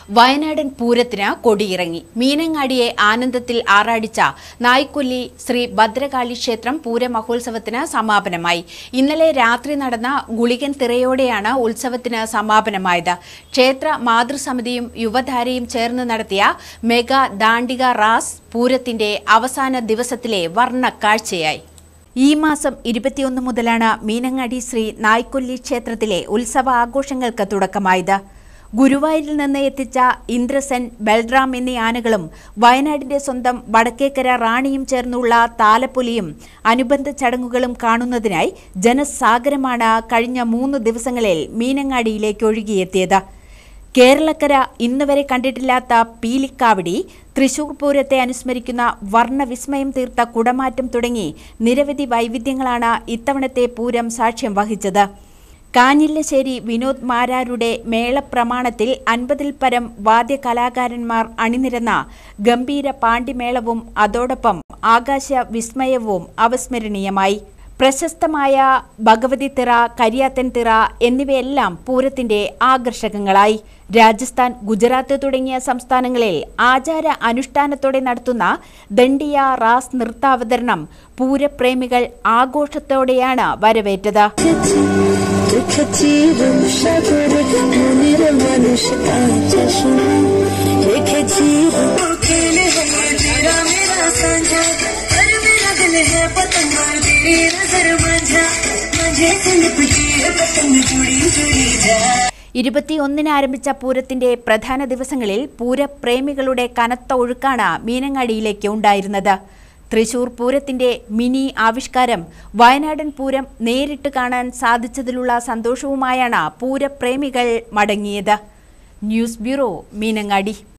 വയനാടൻ പൂരത്തിന് കൊടിയിറങ്ങി. മീനങ്ങാടിയെ ആനന്ദത്തിൽ ആറാടിച്ച നായ്ക്കൊല്ലി ശ്രീ ഭദ്രകാളി ക്ഷേത്രം പൂരമഹോത്സവത്തിന് സമാപനമായി. ഇന്നലെ രാത്രി നടന്ന ഗുളികൻ തിറയോടെയാണ് ഉത്സവത്തിന് സമാപനമായത്. ക്ഷേത്ര മാതൃസമിതിയും യുവധാരയും ചേർന്ന് നടത്തിയ മെഗാ ദാണ്ഡിക റാസ് പൂരത്തിന്റെ അവസാന ദിവസത്തിലെ വർണ്ണ കാഴ്ചയായി. ഈ മാസം 21 മുതലാണ് മീനങ്ങാടി ശ്രീ നായ്ക്കൊല്ലി ക്ഷേത്രത്തിലെ ഉത്സവ ആഘോഷങ്ങൾക്ക് തുടക്കമായത്. ഗുരുവായൂരിൽ നിന്ന് എത്തിച്ച ഇന്ദ്രസെൻ, ബൽറാം എന്നീ ആനകളും വയനാടിന്റെ സ്വന്തം വടക്കേക്കര റാണിയും ചേർന്നുള്ള താലപ്പൊലിയും അനുബന്ധ ചടങ്ങുകളും കാണുന്നതിനായി ജനസാഗരമാണ് കഴിഞ്ഞ 3 ദിവസങ്ങളിൽ മീനങ്ങാടിയിലേക്ക് ഒഴുകിയെത്തിയത്. കേരളക്കര ഇന്നുവരെ കണ്ടിട്ടില്ലാത്ത പീലിക്കാവടി, തൃശൂർ പൂരത്തെ അനുസ്മരിക്കുന്ന വർണ്ണവിസ്മയം തീർത്ത കുടമാറ്റം തുടങ്ങി നിരവധി വൈവിധ്യങ്ങളാണ് ഇത്തവണത്തെ പൂരം സാക്ഷ്യം വഹിച്ചത്. കാഞ്ഞില്ലശ്ശേരി വിനോദ് മാരാരുടെ മേളപ്രമാണത്തിൽ 50-ൽ പരം വാദ്യകലാകാരന്മാർ അണിനിരന്ന ഗംഭീര പാണ്ടിമേളവും അതോടൊപ്പം ആകാശ വിസ്മയവും അവസ്മരണീയമായി. പ്രശസ്തമായ ഭഗവതി തിറ, കരിയാത്തൻ തിറ എന്നിവയെല്ലാം പൂരത്തിന്റെ ആകർഷകങ്ങളായി. രാജസ്ഥാൻ, ഗുജറാത്ത് തുടങ്ങിയ സംസ്ഥാനങ്ങളിൽ ആചാര അനുഷ്ഠാനത്തോടെ നടത്തുന്ന ദണ്ഡിയ റാസ് നൃത്താവതരണം പൂരപ്രേമികൾ ആഘോഷത്തോടെയാണ് വരവേറ്റത്. ഇരുപത്തിയൊന്നിന് ആരംഭിച്ച പൂരത്തിന്റെ പ്രധാന ദിവസങ്ങളിൽ പൂരപ്രേമികളുടെ കനത്ത ഒഴുക്കാണ് മീനങ്ങാടിയിലേക്ക് ഉണ്ടായിരുന്നത്. തൃശൂർ പൂരത്തിന്റെ മിനി ആവിഷ്കാരം വയനാടൻ പൂരം നേരിട്ട് കാണാൻ സാധിച്ചതിലുള്ള സന്തോഷവുമായാണ് പൂരപ്രേമികൾ മടങ്ങിയത്. News bureau, Meenangadi.